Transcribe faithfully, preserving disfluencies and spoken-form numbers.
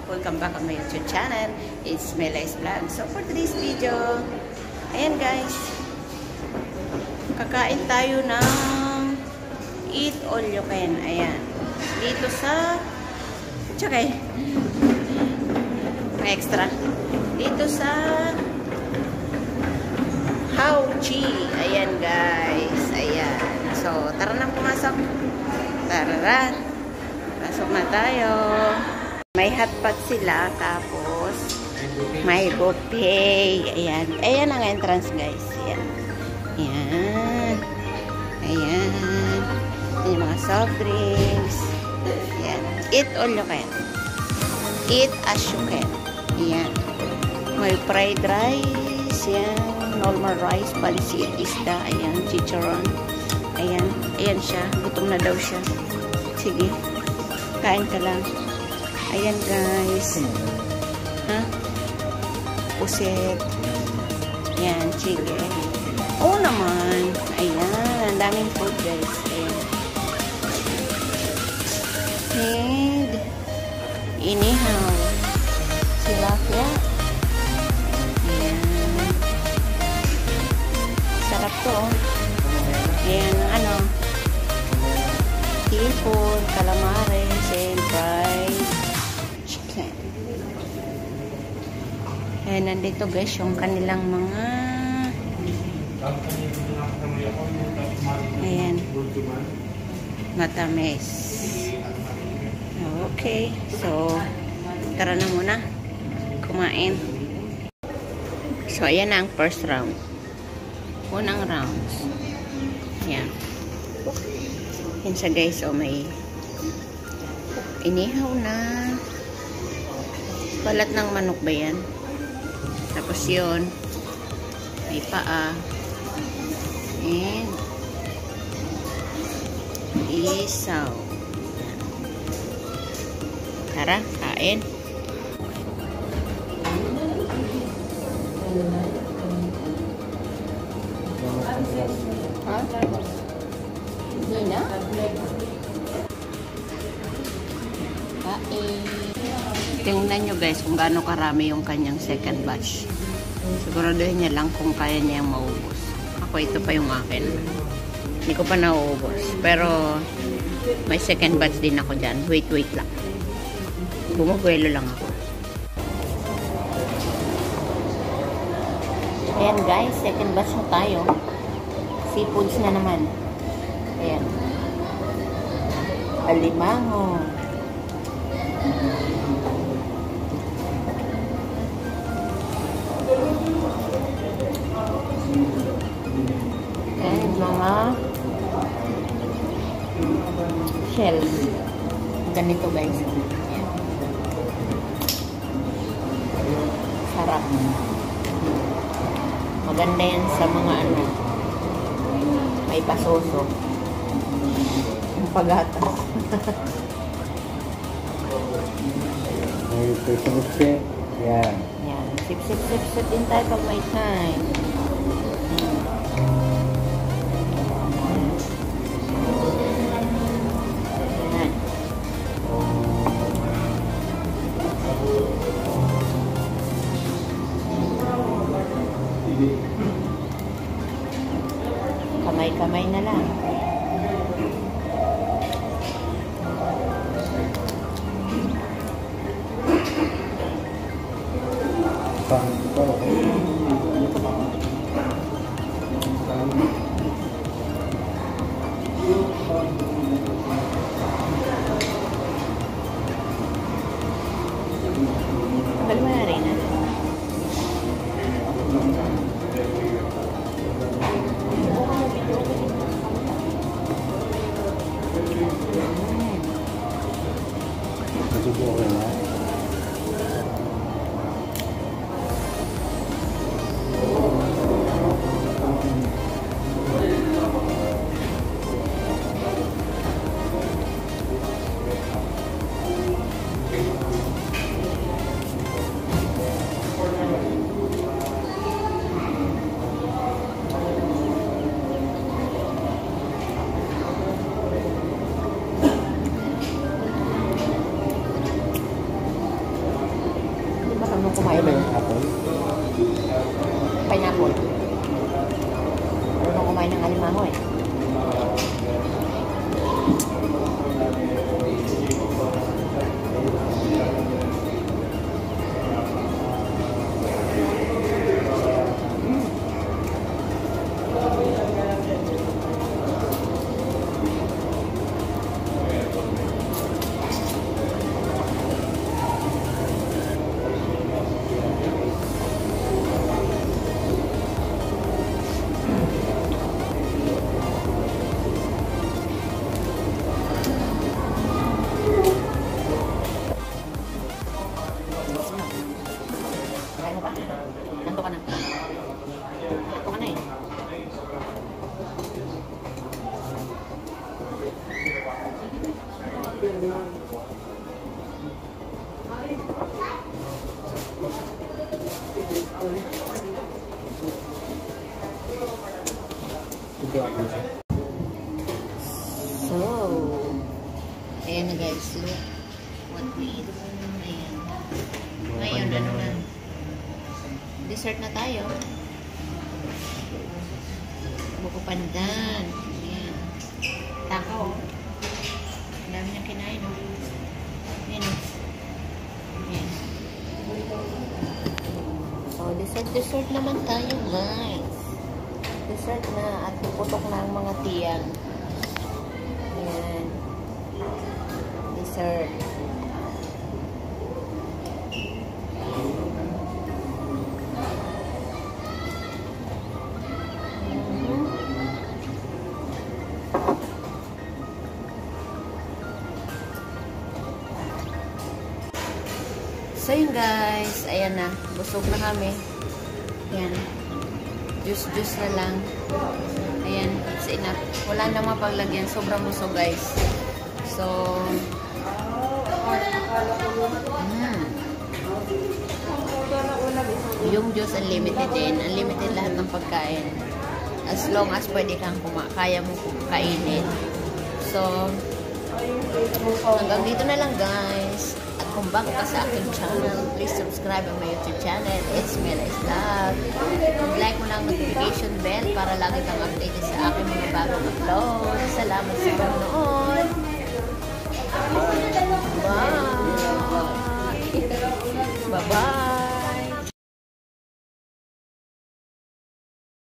Welcome back on my YouTube channel. It's Melai's Vlog. So for today's video, ayan guys, kakain tayo ng eat all you can. Ayan. Dito sa tsaka may extra. Dito sa Hao Chi. Ayan guys. Ayan. So tara na pumasok. Tara. Pasok na tayo. May hotpot sila, tapos may buffet. Ayan. Ayan ang entrance, guys. Ayan. Ayan. Ayan. Yung mga soft drinks. Ayan. Eat all you can. Eat as you can. Ayan. May fried rice. Ayan. Normal rice. Pansit, isda. Ayan. Chicharon. Ayan. Ayan siya. Gutom na daw siya. Sige. Kain ka lang. Ayan guys. Ha? Puset. Ayan, chicken. Oo naman. Ayan, ang daming food guys. Ayan. And inihaw. Tilapia. Ayan. Sarap to. Ayan, ano? Seafood, calamares, and fries. Ayan, nandito guys yung kanilang mga ayan, matamis. Okay, so tara na muna kumain. So ayan na ang first round, unang rounds. Ayan, ayan siya guys. O may inihaw na balat ng manok ba yan? Tapos yun, may paa. And isaw. Tara, kain. Ha? Hindi na? Kain. Tingnan nyo guys kung gaano karami yung kanyang second batch. Siguraduhin niya lang kung kaya niya yung maubos. Ako, ito pa yung akin. Hindi ko pa nauubos. Pero may second batch din ako dyan. Wait, wait lang. Bumubuelo lang ako. Ayan guys, second batch na tayo. Seafoods na naman. Ayan. Alimango. And mga shells. Ganito guys. Ayan. Sarap. Maganda yan sa mga ano, may pasoso. Ang paghatas. May sip-sip. Yan. Yan. Sip-sip-sip-sip din tayo pag may time. Yan. Kamay-kamay na lang. Kalma rin na. Marunong kumain Ano ng yung apple? pineapple. Marunong kumain ng alimango eh. Kaya ba? Nanto ka na. Nanto ka na eh. So, ayan na guys, look what we eat. Ayan. Ngayon, ano na? Dessert na tayo. Buko pandan. Ayan. Takaw. Ang dami niyang kinain, no? Ayan. Ayan. So, dessert, dessert naman tayo, guys. Dessert na at puputok na ang mga tiyan. Ayan. Dessert. So yun guys, ayan na, busog na kami. Ayan, juice-juice na lang. Ayan, it's enough. Wala na mapaglagyan, sobrang busog guys. So, mm, yung juice unlimited din, unlimited lahat ng pagkain. As long as pwede kang kuma kaya mo kainin. So, hanggang dito na lang guys. Kung bago ka sa aking channel, please subscribe on my YouTube channel. It's Mela's Vlog. Mag-like mo na ang notification bell para lagi kang updated sa aking mga bagong upload. Salamat sa